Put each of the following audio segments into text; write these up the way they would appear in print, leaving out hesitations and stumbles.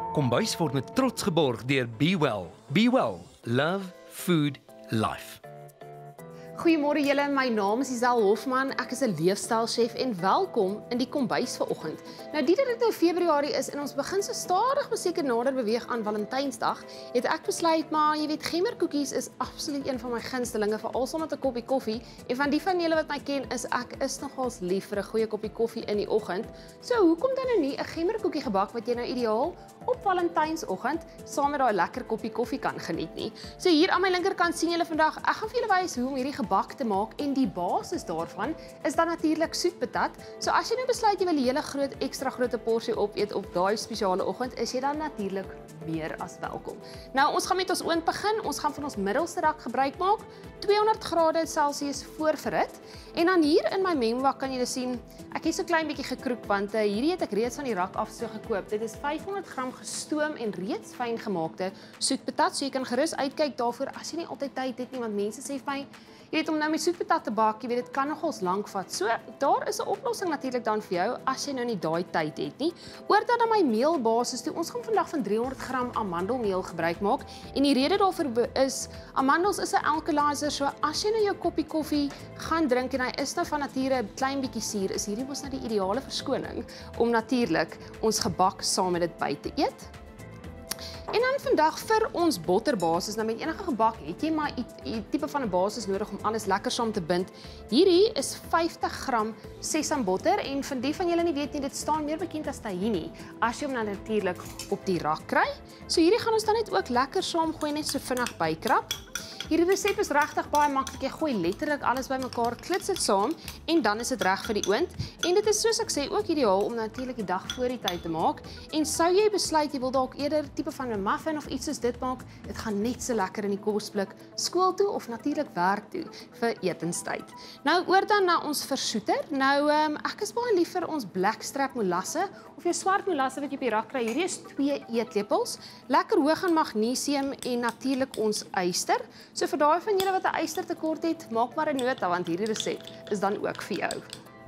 Kombuis word met trots geborg deur Be Well. Be Well, love, food, life. Goeiemôre julle, my naam is Isel Hofman. Ek is 'n leefstylchef en welkom in die kombuis vanoggend. Nou dit nou Februarie is en ons begin so stadig maar seker nader beweeg aan Valentynsdag, het ek besluit maar jy weet gemmerkoekies is absoluut een van my gunstelinge, veral saam met 'n koppie koffie. En van die van julle wat my ken, ek is nogals lief vir 'n goeie koppie koffie in die oggend. So hoekom dan nou nie 'n gemmerkoekie gebak wat jy nou ideaal op Valentynsoggend saam met daai lekker koppie koffie kan geniet nie. So hier aan my linkerkant sien julle vandag, ek gaan vir julle wys hoe om hierdie gebak te maak en die basis daarvan is dan natuurlik soetpatat. So as jy nou besluit jy wil 'n hele ekstra groot porsie opeet op daai spesiale oggend, is jy dan natuurlik meer as welkom. Nou ons gaan met ons oond begin. Ons gaan van ons middelste rak gebruik maak. 200 grade Celsius voorverhit. En dan hier in my mengbak kan julle sien, ek het so klein bietjie gekroek want hierdie het ek reeds van die rak af so gekoop. Dit is 500 gram gestoom en reeds fyn gemaakte soetpatat. So jy kan gerus uitkyk daarvoor as jy nie altyd tyd het nie, want mense sê vir my, jy weet om nou met soetpatat te bak, jy weet dit kan nogals lank vat. So daar is 'n oplossing natuurlik dan vir jou as jy nou nie daai tyd het nie. Oor dan my meelbasis toe. Ons gaan vandag van 300 gram amandelmeel gebruik maak en die rede daarvoor is amandels is 'n alkalizer. So as jy nou jou koppie koffie gaan drink en hy is nou van nature 'n klein bietjie suur, is hierdie mos nou die ideale verskoning om natuurlik ons gebak saam met dit by te eet. En dan vandag vir ons botterbasis, nou met enige gebak het jy maar 'n tipe van 'n basis nodig om alles lekker saam te bind. Hierdie is 50 gram sesambotter en vir die van julle nie weet nie, dit staan meer bekend as tahini, as jy hom nou natuurlik op die rak kry. So hierdie gaan ons dan net ook lekker saamgooi, net so vinnig bykrap. Hierdie resep is regtig baie maklik. Jy gooi letterlik alles bymekaar, klits dit saam en dan is dit reg vir die oond. En dit is soos ek sê ook ideaal om natuurlik die dag voor die tyd te maak. En sou jy besluit jy wil dalk eerder tipe van 'n muffin of iets soos dit maak, dit gaan net so lekker in die kosblik skool toe of natuurlik werk toe vir etenstyd. Nou oor dan na ons versoeter. Nou ek is baie lief vir ons blackstrap molasse of jou swart molasse wat jy op die rak kry. Hierdie is 2 eetlepels. Lekker hoog in magnesium en natuurlik ons yster. So vir daai van julle wat 'n ystertekort het, maak maar 'n nota want hierdie resep is dan ook vir jou.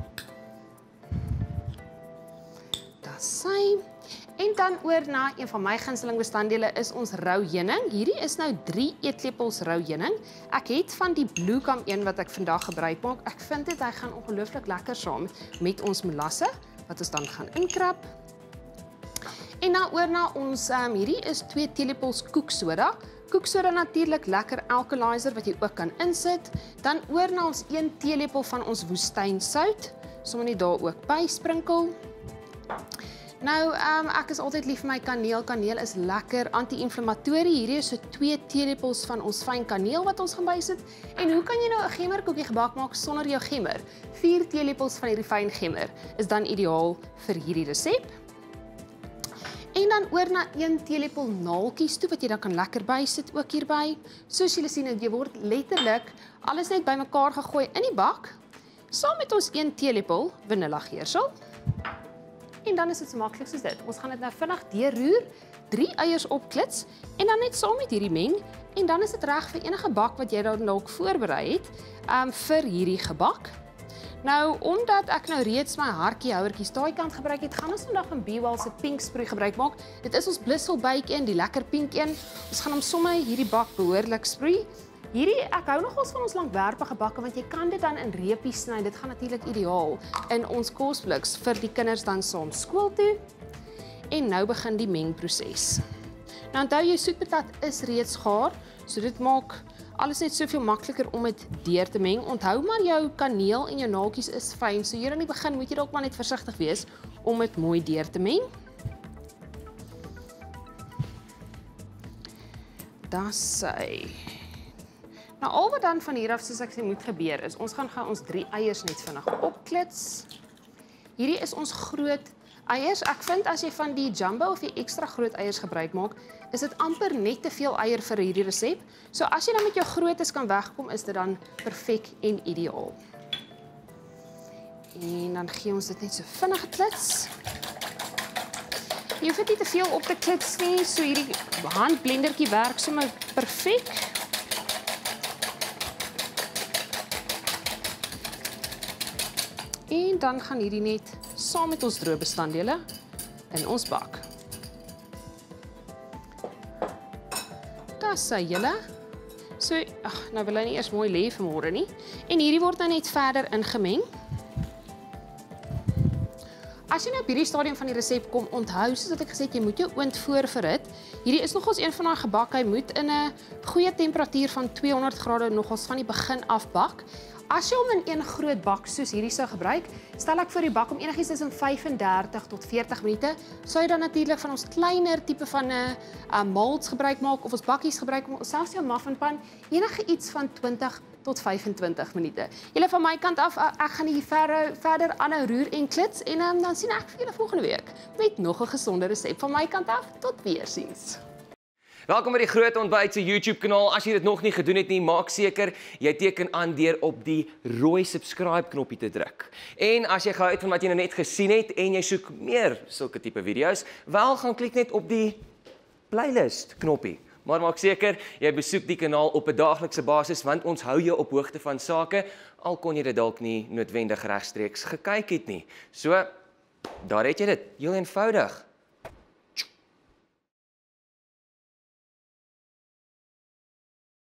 Dis sy. En dan oor na een van my gunsteling bestanddele is ons rou heuning. Hierdie is nou 3 eetlepels rou heuning. Ek het van die Bluecam een wat ek vandag gebruik maak. Ek vind dit hy gaan ongelooflik lekker saam met ons molasse wat ons dan gaan inkrap. En dan oor na ons hierdie is 2 teelepels koeksoda. Koeksoda natuurlik lekker alkalizer wat jy ook kan insit. Dan oor na ons 1 teelepel van ons woestynsout. Sommer net daar ook by sprinkel. Nou, ek is altyd lief vir my kaneel. Kaneel is lekker anti-inflammatorie. Hierdie is so 2 teelepels van ons fyn kaneel wat ons gaan bysit. En hoe kan jy nou 'n gemmerkoekie gebak maak sonder jou gemmer? 4 teelepels van hierdie fyn gemmer is dan ideaal vir hierdie resep. En dan oor na 1 teelepel naaltjies toe wat jy dan kan lekker bysit ook hierby. Soos julle sien, jy word letterlik alles net bymekaar gegooi in die bak, saam met ons 1 teelepel vanillageursel. En dan is dit so maklik soos dit. Ons gaan dit nou vinnig deurroer, 3 eiers opklits en dan net saam met hierdie meng en dan is dit reg vir enige bak wat jy dan dalk voorberei het vir hierdie gebak. Nou, omdat ek nou reeds my hartjiehouertjies daai kant gebruik het, gaan ons vandag van Be Well se pink sproei gebruik maak. Dit is ons blissel bake die lekker pink een. Ons gaan hom sommer hierdie bak behoorlik sproei. Hierdie, ek hou nogals van ons langwerpige bakke, want jy kan dit dan in reepies sny. Dit gaan natuurlik ideaal in ons kosbliks vir die kinders dan saam skool toe. En nou begin die mengproses. Nou onthou jy soetpatat is reeds gaar, so dit maak alles net soveel makliker om dit deur te meng. Onthou maar jou kaneel en jou naaltjies is fyn, so hier aan die begin moet jy dalk maar net versigtig wees om dit mooi deur te meng. Dis sy. Nou al wat dan van hier af soos ek sê moet gebeur is, ons gaan ons 3 eiers net vinnig opklits. Hierdie is ons groot eiers. Ek vind as jy van die jumbo of die ekstra groot eiers gebruik maak, is dit amper net te veel eier vir hierdie resep. So as jy dan met jou grootes kan wegkom, is dit dan perfek en ideaal. En dan gee ons dit net so vinnig geklits. Jy hoef dit nie te veel op te klits nie, so hierdie handblendertjie werk sommer perfek. En dan gaan hierdie net saam met ons droë bestanddele in ons bak. was sy julle. So, nou wil hy nie eers mooi lê vanmôre nie. En hierdie word nou net verder ingemeng. As jy nou op hierdie stadium van die resep kom, onthou soos wat ek gesê het, jy moet jou oond voorverhit. Hierdie is nogals een van daai gebak, hy moet in 'n goeie temperatuur van 200 grade nogals van die begin af bak. As jy hom in een groot bak soos hierdie sou gebruik, stel ek voor die bak om enigiets tussen 35 tot 40 minute, sou jy dan natuurlik van ons kleiner tipe van 'n molds gebruik maak of ons bakkies gebruik maak, selfs jou muffinpan, enige iets van 20 tot 25 minute. Julle van my kant af, ek gaan hier verder aanhou roer en klits en dan sien ek vir julle volgende week met nog 'n gesonde resep van my kant af. Tot weersiens. Welkom by die Groot Ontbyt se YouTube kanaal. As jy dit nog nie gedoen het nie, maak seker jy teken aan deur op die rooi subscribe knoppie te druk. En as jy gehou het van wat jy nou net gesien het en jy soek meer sulke tipe video's, wel gaan klik net op die playlist knoppie. Maar maak seker jy besoek die kanaal op 'n daaglikse basis want ons hou jou op hoogte van sake, al kon jy dit dalk nie noodwendig regstreeks gekyk het nie. So, daar het jy dit, heel eenvoudig.